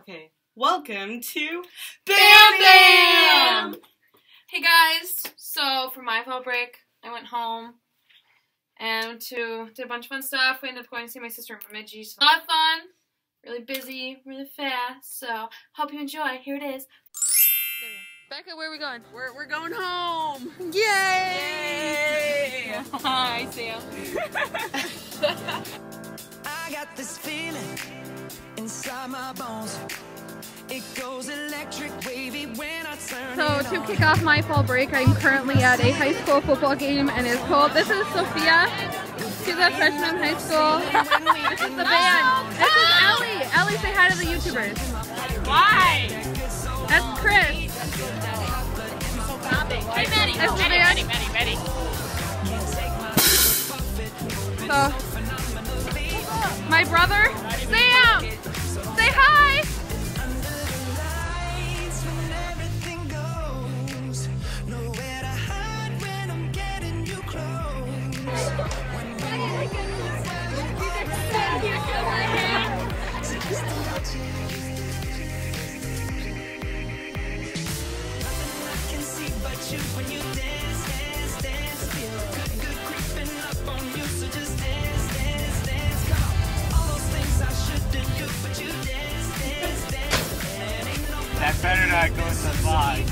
Okay, welcome to Bam Bam! Hey guys, so for my fall break, I went home and did a bunch of fun stuff. We ended up going to see my sister in Bemidji. So a lot of fun, really busy, really fast. So hope you enjoy. Here it is. Becca, where are we going? We're going home! Yay! Yay! Hi, Sam. I got this feeling inside my bones. It goes electric wavy when I turn So it to on. kick off my fall break, I'm currently at a high school football game and it's cold. This is Sophia. She's a freshman in high school. This is the band. This is Ellie. Ellie, say hi to the YouTubers. Why? That's Chris. Hey, Maddy. That's the band. Maddy. So, my brother, Sam, say hi. Lights when everything goes. Nowhere to hide when I'm getting you close. When we move where you already know. So just imagine. Nothing I can see but you when you dance, dance, dance. Feel good creeping up on you. So just dance, dance, dance. Come on. All those things I shouldn't do, but you dance, dance, dance. And ain't no That better not go to live.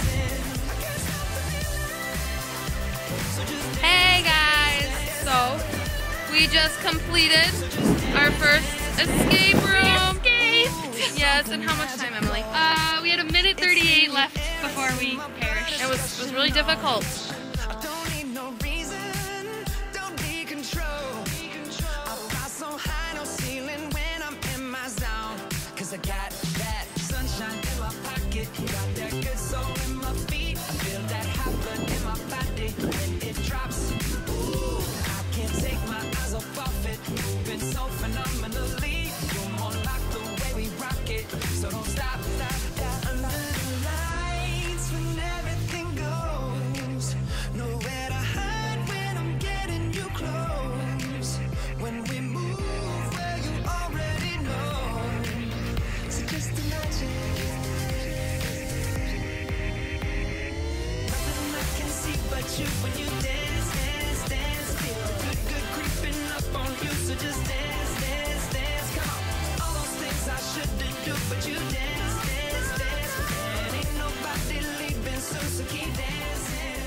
Hey guys! So, we just completed our first escape room. Yes, and how much time, Emily? We had 1:38 left before we perished. It was really difficult. don't need no reason, don't need control. I fly so high, no ceiling when I'm in my zone. Cause I got that sunshine in my pocket, got that good soul in my feet. I feel that hot blood in my body when it drops. Ooh, I can't take my eyes off of it, moving so phenomenally. You're more like the way we rock it, so don't stop, stop, stop. Under the lights when everything goes, nowhere to hide when I'm getting you close. When we move where you already know, so just imagine. Nothing I can see but you when you dance, dance, dance. Feel good creeping up on you, so just dance, dance, dance. Come on, all those things I shouldn't do, but you dance, dance, dance. And ain't nobody leaving soon, so keep dancing.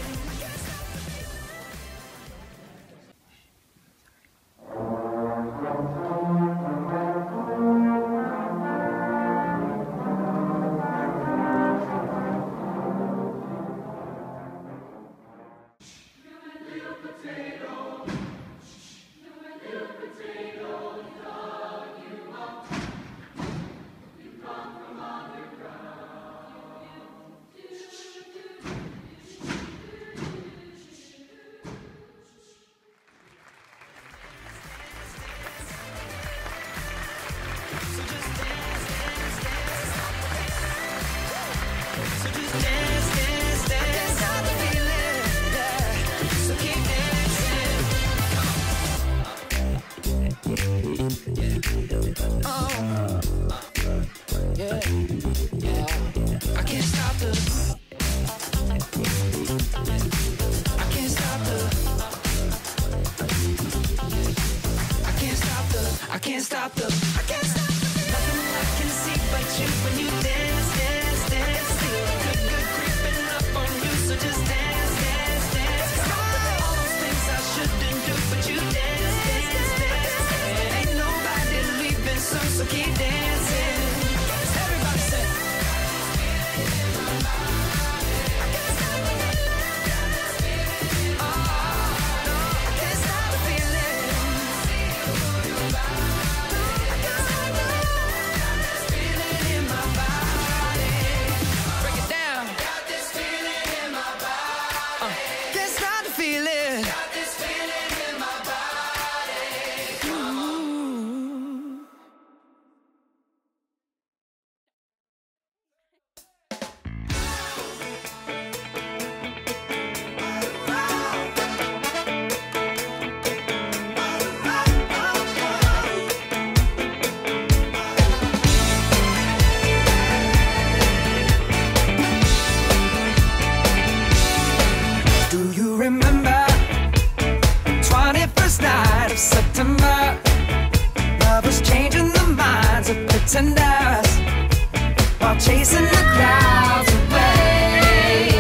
and us while chasing the clouds away.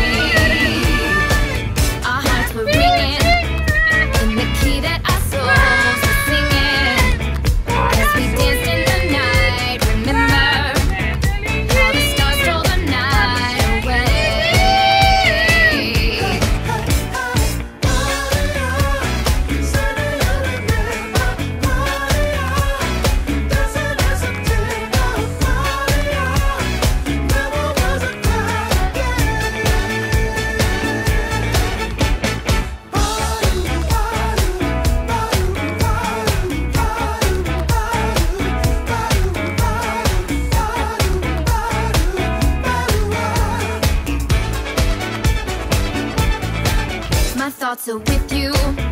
Our hearts were ringing in the key that our souls were singing as we danced in the night. Remember how the stars stole the night away. My thoughts are with you.